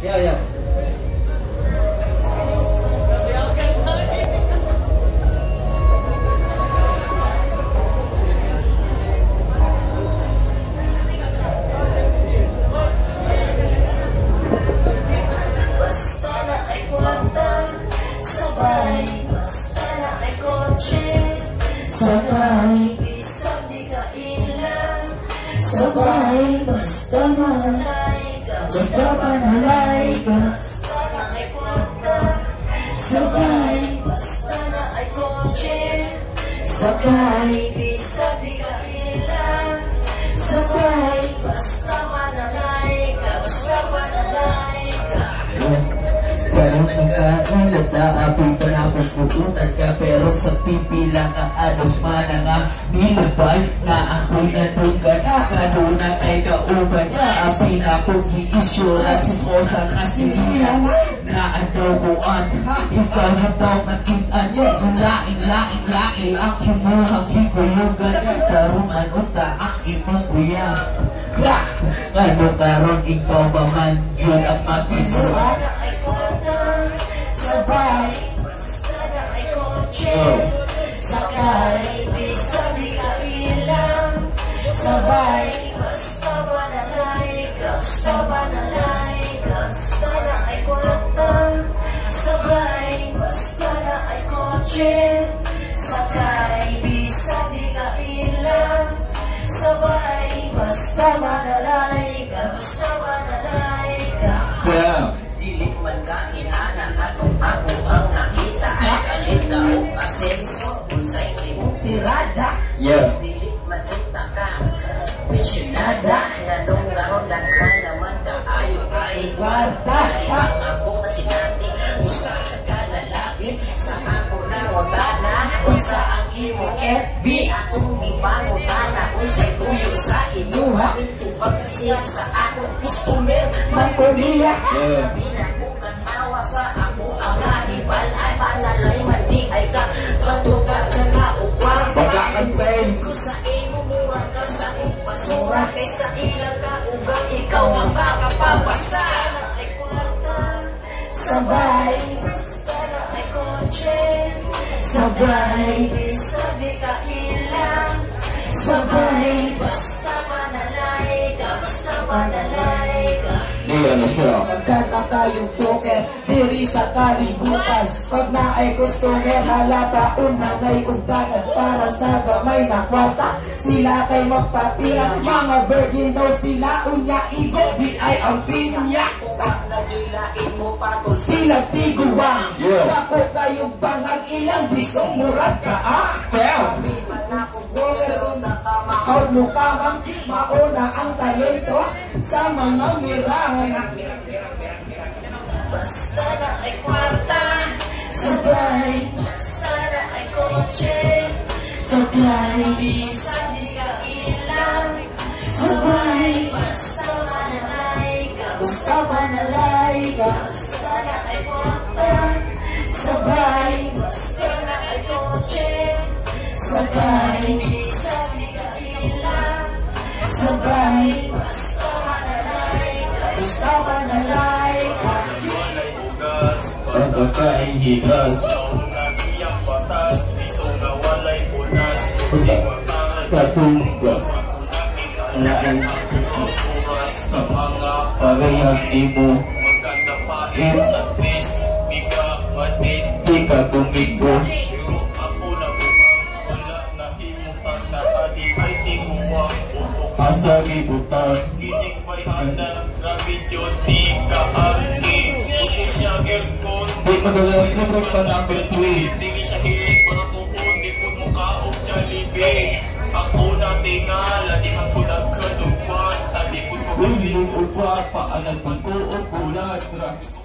Yeah. Basta na ay kwarta, sabay. Basta na ay kotse, sabay. Bisag di ka ilang, sabay. Basta manalay ka, basta manalay ka. Basta na ay kwarta, sabay. Basta na ay kotse, sabay. Bisag di ka ilang, sabay. Basta manalay ka, basta manalay ka. Pero nagkakalata, apoy pa na puputan ka. Pero sa pipila ka, alos man ang nilabay. Na ako'y natuga na, kanuna kay kauban niya. Apoy na akong hiisyoran, ko sa kasilihan. Na adoboan, ikaw na daw nakita niya. Laing ang imuhang higulugan. Karong ano ta ang imong kuya. Ano karon ikaw ba man, yun ang mag-isa. Basta na ay kwarta, sabay. Basta na ay kotse, sakay. Bisag di ka ilang, sabay. Basta manalay ka, basta manalay ka. Basta na ay kwarta, sabay. Basta na ay kotse, sakay. Bisag di ka ilang, sabay. Basta manalay ka, basta manalay ka. Dilit man ka inana, anong ako ang nakita. Ay kalit ka o asenso, bulsay imong tirada. Dilit man unta ka, pensionada. Nanong karon lang ka naman ka, ayo ka iwarta. Ang ako na sinati, usa ka lalaki. Sa ako na wagana, unsa ang imong FB. Atong ipangutana, unsay tuyo sa imuha. Ito pagsiya sa akong customer, magkuliya. Kami na kung kanawa sa ako ang nanibal. Ay panalay man di ay ka, patugat ka nga ukwar. Ko sa imo mura ka sa basura. Kaysa ilang ka ugang ikaw ang kakapabasa. Na ay kwarta, sabay. Basta na ay kotse, sabay. Bisa di ka ilang, sabay. Basta manalay ka, basta manalay ka. Nagkataka yung poker, diri sa kalibutan. Pag na ay customer, halataon na ngay undangan. Para sa gamay na kwarta, sila kay magpatira. Mga virgin daw sila, unya igo, di ay ang pinya. Nagilain mo pa kung Sila tiguan, ako kayong bangang ilang bisong murag ka kami man akong bogero sa tama. How mo kamang mauna ang talento sa mga mirang. Basta na ay kwarta, sabay. Basta na ay kotse, sabay. Bisa di ka ilang, sabay. Basta manalay ka, basta manalay ka. Basta na ay kwarta, sabay. Basta na ay kotse, sabay. Bisa di ka ilang, sabay. Basta manalay ka, basta manalay ka. Pagkakain higas, iyang batas, iso na walay punas. katugas, laan Sa mga parehas ibo, maganda pa at least biga manit. di ka tumigo. Pero ako na buang wala na himutan na adi-ay tingumang utok. Asa ributan, Kinig may hana, grabe yun di ka arki. Gusto siya gerkon, di magagamit na bro pa number 3. tingin siya hilig para tukon, di po mo kaog Jollibee. Ako na tingala, di ako nagkadupan, tadi po ko Uy, upwa, paalag man ko o kulat. gusto